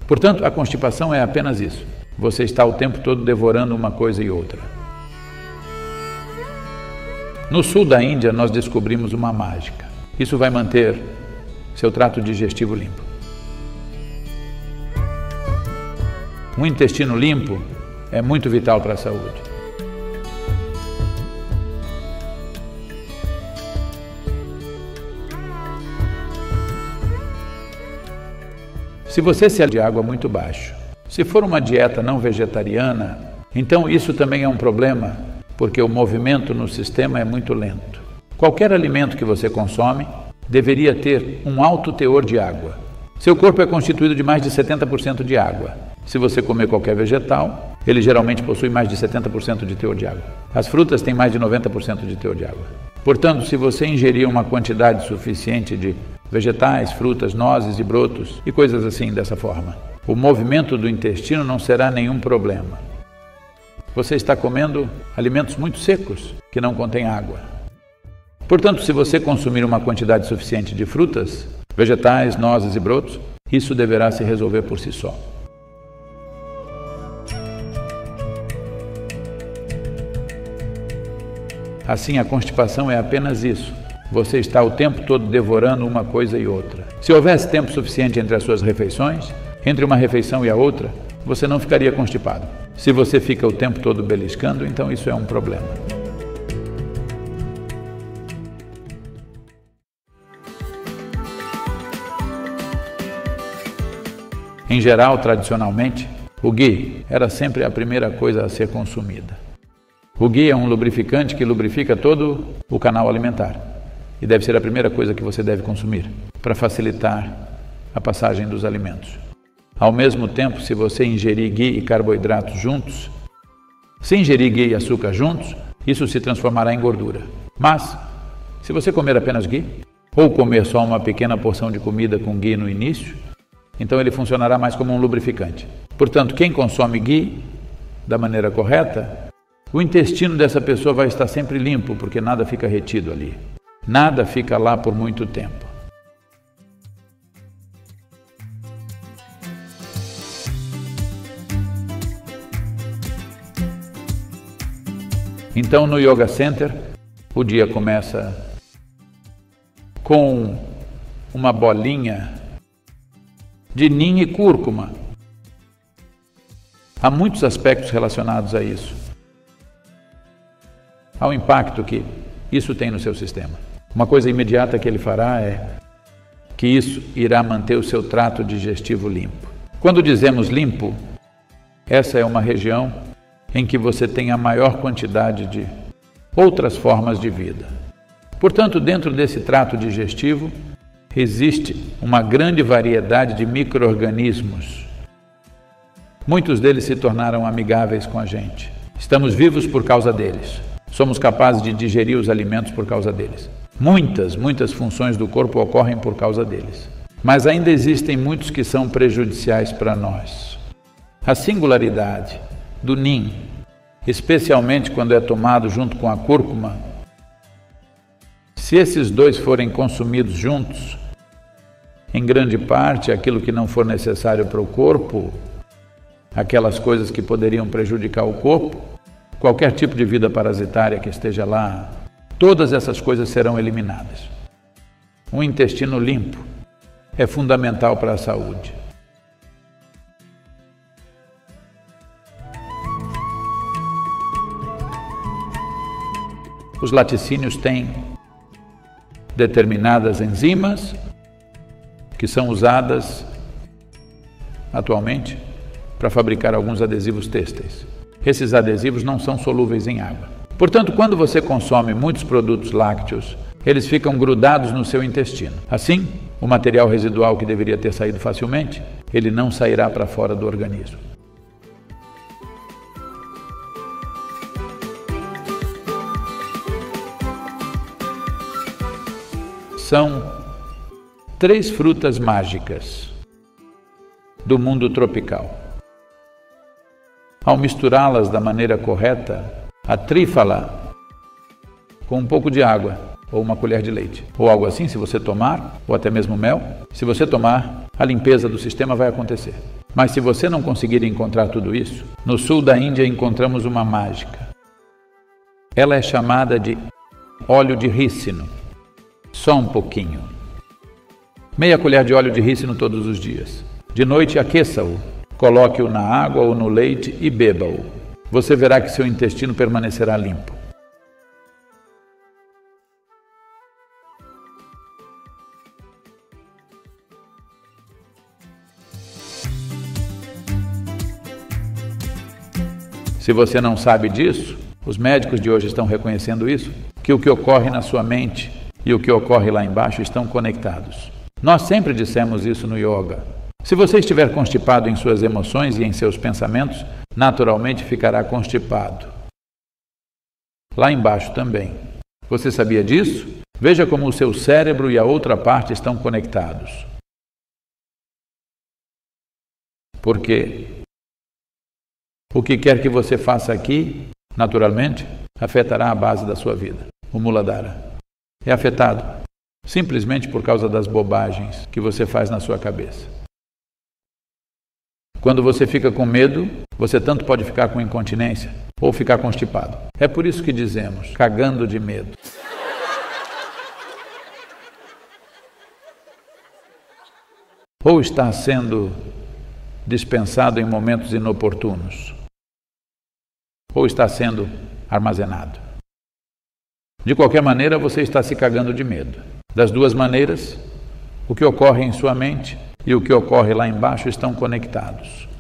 Portanto, a constipação é apenas isso. Você está o tempo todo devorando uma coisa e outra. No sul da Índia, nós descobrimos uma mágica. Isso vai manter seu trato digestivo limpo. Um intestino limpo é muito vital para a saúde. Se você se alimenta de água muito baixo, se for uma dieta não vegetariana, então isso também é um problema, porque o movimento no sistema é muito lento. Qualquer alimento que você consome deveria ter um alto teor de água. Seu corpo é constituído de mais de 70% de água. Se você comer qualquer vegetal, ele geralmente possui mais de 70% de teor de água. As frutas têm mais de 90% de teor de água. Portanto, se você ingerir uma quantidade suficiente de vegetais, frutas, nozes e brotos e coisas assim dessa forma, o movimento do intestino não será nenhum problema. Você está comendo alimentos muito secos, que não contêm água. Portanto, se você consumir uma quantidade suficiente de frutas, vegetais, nozes e brotos, isso deverá se resolver por si só. Assim, a constipação é apenas isso. Você está o tempo todo devorando uma coisa e outra. Se houvesse tempo suficiente entre as suas refeições, entre uma refeição e a outra, você não ficaria constipado. Se você fica o tempo todo beliscando, então isso é um problema. Em geral, tradicionalmente, o ghee era sempre a primeira coisa a ser consumida. O ghee é um lubrificante que lubrifica todo o canal alimentar e deve ser a primeira coisa que você deve consumir para facilitar a passagem dos alimentos. Ao mesmo tempo, se você ingerir ghee e carboidratos juntos, se ingerir ghee e açúcar juntos, isso se transformará em gordura. Mas, se você comer apenas ghee, ou comer só uma pequena porção de comida com ghee no início, então ele funcionará mais como um lubrificante. Portanto, quem consome ghee da maneira correta, o intestino dessa pessoa vai estar sempre limpo, porque nada fica retido ali. Nada fica lá por muito tempo. Então, no Yoga Center, o dia começa com uma bolinha de neem e cúrcuma. Há muitos aspectos relacionados a isso, ao impacto que isso tem no seu sistema. Uma coisa imediata que ele fará é que isso irá manter o seu trato digestivo limpo. Quando dizemos limpo, essa é uma região em que você tem a maior quantidade de outras formas de vida. Portanto, dentro desse trato digestivo, existe uma grande variedade de micro-organismos. Muitos deles se tornaram amigáveis com a gente. Estamos vivos por causa deles. Somos capazes de digerir os alimentos por causa deles. Muitas funções do corpo ocorrem por causa deles. Mas ainda existem muitos que são prejudiciais para nós. A singularidade do neem, especialmente quando é tomado junto com a cúrcuma, se esses dois forem consumidos juntos, em grande parte aquilo que não for necessário para o corpo, aquelas coisas que poderiam prejudicar o corpo, qualquer tipo de vida parasitária que esteja lá, todas essas coisas serão eliminadas. Um intestino limpo é fundamental para a saúde. Os laticínios têm determinadas enzimas que são usadas atualmente para fabricar alguns adesivos têxteis. Esses adesivos não são solúveis em água. Portanto, quando você consome muitos produtos lácteos, eles ficam grudados no seu intestino. Assim, o material residual que deveria ter saído facilmente, ele não sairá para fora do organismo. São 3 frutas mágicas do mundo tropical. Ao misturá-las da maneira correta, a trífala com um pouco de água ou uma colher de leite, ou algo assim, se você tomar, ou até mesmo mel, se você tomar, a limpeza do sistema vai acontecer. Mas se você não conseguir encontrar tudo isso, no sul da Índia encontramos uma mágica. Ela é chamada de óleo de rícino. Só um pouquinho. Meia colher de óleo de rícino todos os dias. De noite aqueça-o, coloque-o na água ou no leite e beba-o. Você verá que seu intestino permanecerá limpo. Se você não sabe disso, os médicos de hoje estão reconhecendo isso, que o que ocorre na sua mente e o que ocorre lá embaixo estão conectados. Nós sempre dissemos isso no yoga. Se você estiver constipado em suas emoções e em seus pensamentos, naturalmente ficará constipado. Lá embaixo também. Você sabia disso? Veja como o seu cérebro e a outra parte estão conectados. Porque o que quer que você faça aqui, naturalmente, afetará a base da sua vida. O Muladhara é afetado simplesmente por causa das bobagens que você faz na sua cabeça. Quando você fica com medo, você tanto pode ficar com incontinência ou ficar constipado. É por isso que dizemos, cagando de medo. Ou está sendo dispensado em momentos inoportunos, ou está sendo armazenado. De qualquer maneira, você está se cagando de medo. Das duas maneiras, o que ocorre em sua mente e o que ocorre lá embaixo estão conectados.